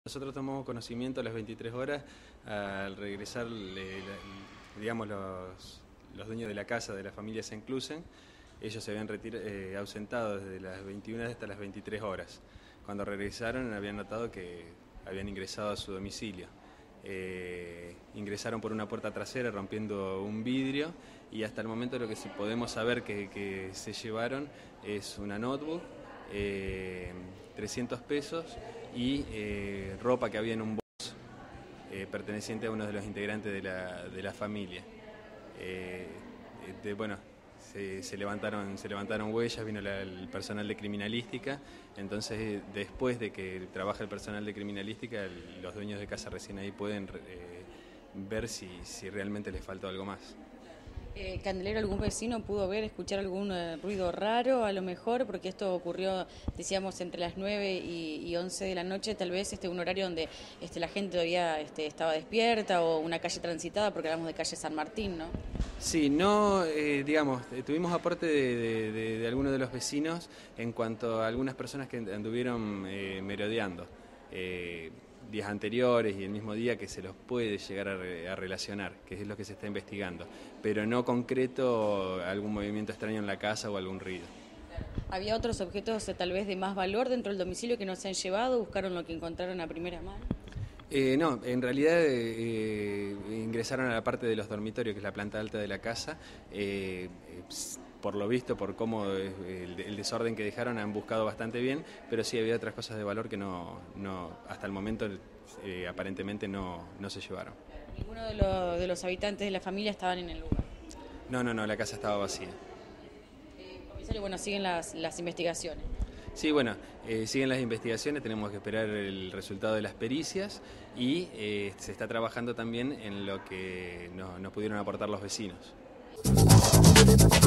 Nosotros tomamos conocimiento a las 23 horas, al regresar, digamos, los dueños de la casa de la familia Senclusen, ellos se habían ausentado desde las 21 hasta las 23 horas. Cuando regresaron habían notado que habían ingresado a su domicilio. Ingresaron por una puerta trasera rompiendo un vidrio y hasta el momento lo que sí podemos saber que se llevaron es una notebook, 300 pesos y ropa que había en un bolso perteneciente a uno de los integrantes de la familia. Bueno, se levantaron huellas, vino el personal de criminalística, entonces después de que trabaja el personal de criminalística, los dueños de casa recién ahí pueden ver si realmente les faltó algo más. Candelero, ¿algún vecino pudo escuchar algún ruido raro a lo mejor? Porque esto ocurrió, decíamos, entre las 9 y 11 de la noche, tal vez un horario donde la gente todavía estaba despierta, o una calle transitada, porque hablamos de calle San Martín, ¿no? Sí, no, digamos, tuvimos aporte de algunos de los vecinos en cuanto a algunas personas que anduvieron merodeando días anteriores y el mismo día, que se los puede llegar a relacionar, que es lo que se está investigando, pero no concreto algún movimiento extraño en la casa o algún ruido. ¿Había otros objetos tal vez de más valor dentro del domicilio que no se han llevado? ¿Buscaron lo que encontraron a primera mano? No, en realidad ingresaron a la parte de los dormitorios, que es la planta alta de la casa. Por lo visto, por cómo el desorden que dejaron, han buscado bastante bien, pero sí había otras cosas de valor que hasta el momento aparentemente no se llevaron. ¿Ninguno de los habitantes de la familia estaban en el lugar? No, la casa estaba vacía. Comisario, bueno, siguen las investigaciones. Sí, bueno, siguen las investigaciones, tenemos que esperar el resultado de las pericias y se está trabajando también en lo que nos pudieron aportar los vecinos.